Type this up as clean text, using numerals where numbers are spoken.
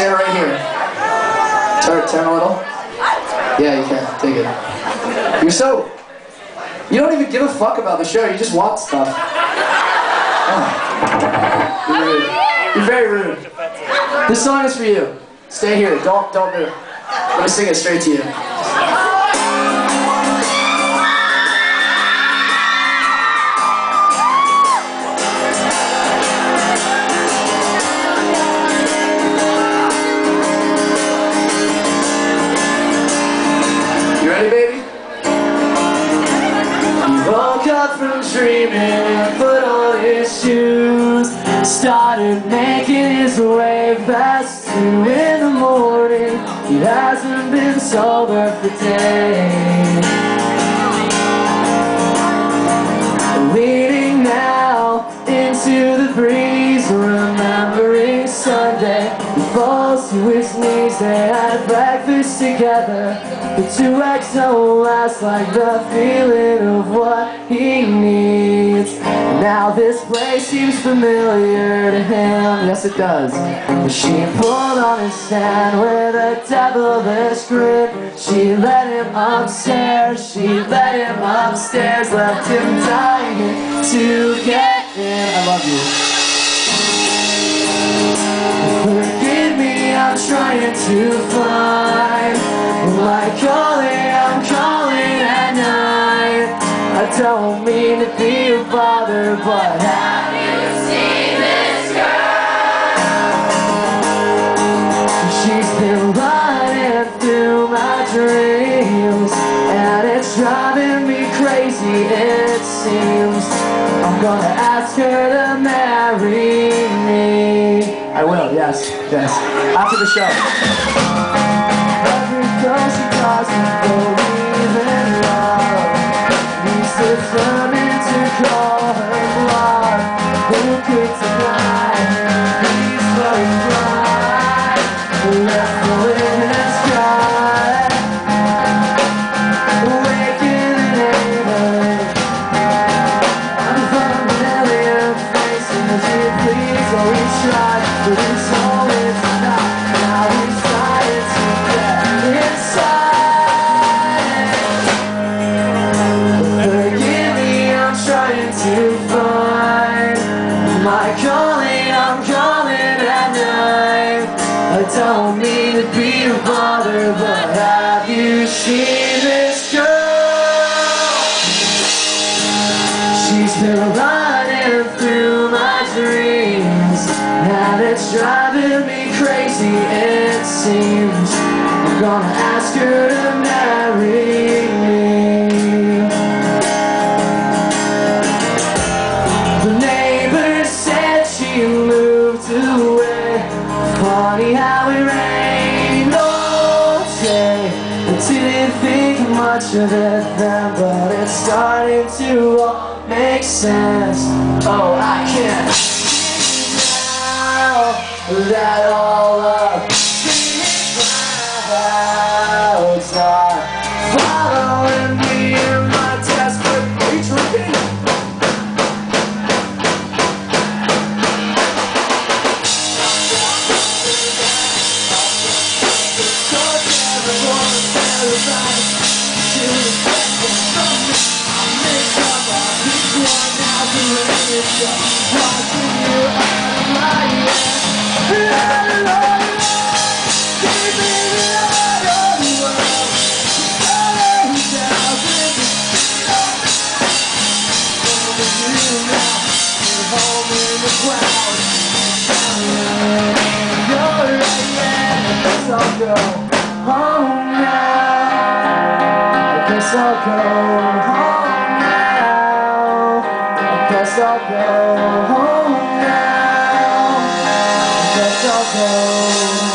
stand right here. Turn a little. Yeah, you can. Take it. You don't even give a fuck about the show. You just want stuff. Oh. You're rude. You're very rude. This song is for you. Stay here. Don't move. Let me sing it straight to you. From dreaming, put on his shoes, started making his way past 2 in the morning. He hasn't been sober for days. Leaning now into the breeze, remembering Sunday. He falls to his knees. They had breakfast together. The 2 eggs don't last like the feeling of what he needs. Now this place seems familiar to him. Yes, it does. She pulled on his hand with a devilish grin. She led him upstairs. She led him upstairs. Left him dying to get in. I love you. Forgive me, I'm trying to find my calling, I'm calling at night. I don't mean to be a bother, but have you seen this girl? She's been running through my dreams, and it's driving me crazy, it seems. I'm gonna ask her to marry me. I will, yes, yes. After the show. Cause she doesn't believe in love. He's determined to call her bluff. Who could deny he's very bright, left the winter sky, waking the neighbors. Unfamiliar faces, would you please? Oh, we tried, but it's always not. Now he's trying to get to find my calling, I'm calling at night. I don't mean to be a bother, but have you seen this girl? She's been running through my dreams, and it's driving me crazy, it seems. I'm gonna ask her to marry me. Funny how it rained all day. I didn't think much of it then, but it's starting to all make sense. Oh, I can't now that all of these clouds are following me in my desperate retreat. Watching you out of my head, keeping me out of the world. Falling down with over you now, you're home in the cloud. You're right, yeah. I guess I'll go home now. I guess I'll go home now. I guess I'll go home now. I guess I'll go.